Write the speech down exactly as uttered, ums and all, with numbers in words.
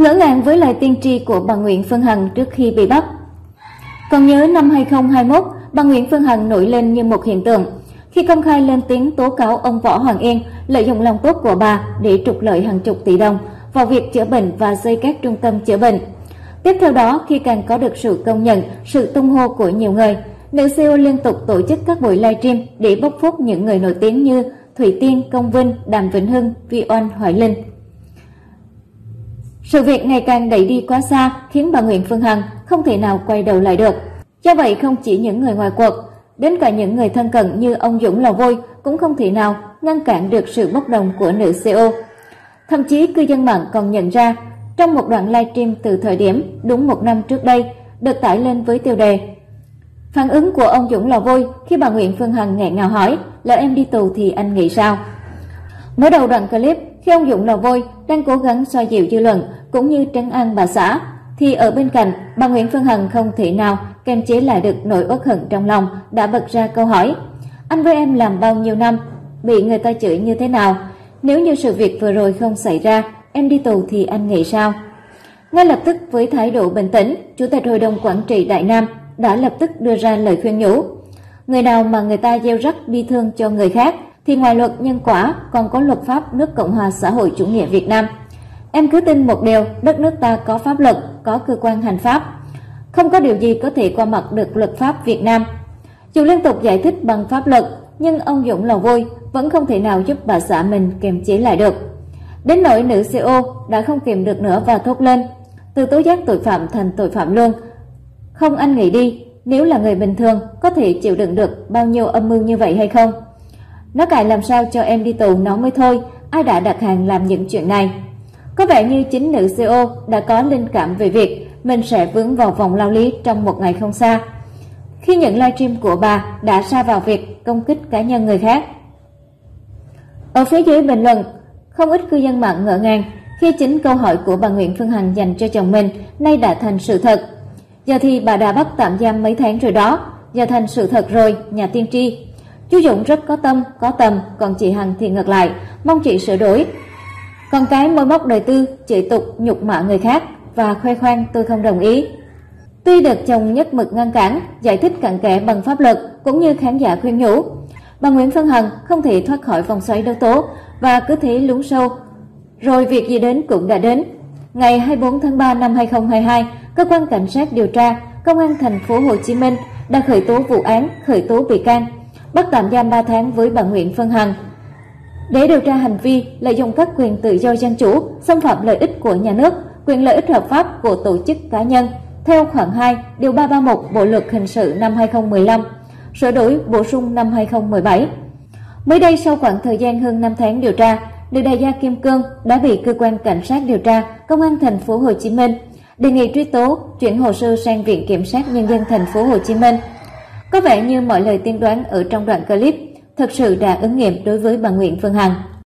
Ngỡ ngàng với lời tiên tri của bà Nguyễn Phương Hằng trước khi bị bắt. Còn nhớ năm hai không hai mốt, bà Nguyễn Phương Hằng nổi lên như một hiện tượng khi công khai lên tiếng tố cáo ông Võ Hoàng Yên lợi dụng lòng tốt của bà để trục lợi hàng chục tỷ đồng vào việc chữa bệnh và xây các trung tâm chữa bệnh. Tiếp theo đó, khi càng có được sự công nhận, sự tung hô của nhiều người, nữ xê e ô liên tục tổ chức các buổi livestream để bóc phốt những người nổi tiếng như Thủy Tiên, Công Vinh, Đàm Vĩnh Hưng, Vi Oanh, Hoài Linh. Sự việc ngày càng đẩy đi quá xa khiến bà Nguyễn Phương Hằng không thể nào quay đầu lại được. Do vậy, không chỉ những người ngoài cuộc, đến cả những người thân cận như ông Dũng Lò Vôi cũng không thể nào ngăn cản được sự bốc đồng của nữ xê e ô. Thậm chí cư dân mạng còn nhận ra, trong một đoạn livestream từ thời điểm đúng một năm trước đây được tải lên với tiêu đề phản ứng của ông Dũng Lò Vôi khi bà Nguyễn Phương Hằng nghẹn ngào hỏi lỡ em đi tù thì anh nghĩ sao? Mở đầu đoạn clip, khi ông Dũng Lò Vôi đang cố gắng xoa dịu dư luận cũng như trấn an bà xã, thì ở bên cạnh, bà Nguyễn Phương Hằng không thể nào kiềm chế lại được nỗi uất hận trong lòng, đã bật ra câu hỏi: anh với em làm bao nhiêu năm, bị người ta chửi như thế nào? Nếu như sự việc vừa rồi không xảy ra, em đi tù thì anh nghĩ sao? Ngay lập tức với thái độ bình tĩnh, Chủ tịch Hội đồng Quản trị Đại Nam đã lập tức đưa ra lời khuyên nhủ. Người nào mà người ta gieo rắc bi thương cho người khác thì ngoài luật nhân quả còn có luật pháp nước Cộng hòa xã hội chủ nghĩa Việt Nam. Em cứ tin một điều, đất nước ta có pháp luật, có cơ quan hành pháp. Không có điều gì có thể qua mặt được luật pháp Việt Nam. Dù liên tục giải thích bằng pháp luật, nhưng ông Dũng Lò Vôi vẫn không thể nào giúp bà xã mình kiềm chế lại được. Đến nỗi nữ xê e ô đã không kiềm được nữa và thốt lên: từ tố giác tội phạm thành tội phạm luôn. Không, anh nghĩ đi, nếu là người bình thường có thể chịu đựng được bao nhiêu âm mưu như vậy hay không? Nó cài làm sao cho em đi tù nó mới thôi, ai đã đặt hàng làm những chuyện này? Có vẻ như chính nữ xê e ô đã có linh cảm về việc mình sẽ vướng vào vòng lao lý trong một ngày không xa, khi những livestream của bà đã sa vào việc công kích cá nhân người khác. Ở phía dưới bình luận, không ít cư dân mạng ngỡ ngàng khi chính câu hỏi của bà Nguyễn Phương Hằng dành cho chồng mình nay đã thành sự thật. Giờ thì bà đã bắt tạm giam mấy tháng rồi đó, giờ thành sự thật rồi, nhà tiên tri. Chú Dũng rất có tâm, có tầm, còn chị Hằng thì ngược lại, mong chị sửa đổi. Còn cái môi móc đời tư, chửi tục, nhục mạ người khác và khoe khoang tôi không đồng ý. Tuy được chồng nhất mực ngăn cản, giải thích cặn kẽ bằng pháp luật cũng như khán giả khuyên nhủ, bà Nguyễn Phương Hằng không thể thoát khỏi vòng xoáy đấu tố và cứ thế lún sâu. Rồi việc gì đến cũng đã đến. Ngày hai mươi tư tháng ba năm hai không hai hai, cơ quan cảnh sát điều tra Công an thành phố Hồ Chí Minh đã khởi tố vụ án, khởi tố bị can, bắt tạm giam ba tháng với bà Nguyễn Phương Hằng để điều tra hành vi lợi dụng các quyền tự do dân chủ, xâm phạm lợi ích của nhà nước, quyền lợi ích hợp pháp của tổ chức cá nhân theo khoản hai điều ba trăm ba mươi mốt Bộ luật hình sự năm hai không một lăm, sửa đổi bổ sung năm hai không một bảy. Mới đây, sau khoảng thời gian hơn năm tháng điều tra, nữ đại gia Kim Cương đã bị cơ quan cảnh sát điều tra Công an thành phố Hồ Chí Minh đề nghị truy tố, chuyển hồ sơ sang Viện Kiểm sát Nhân dân thành phố Hồ Chí Minh. Có vẻ như mọi lời tiên đoán ở trong đoạn clip thực sự đã ứng nghiệm đối với bà Nguyễn Phương Hằng.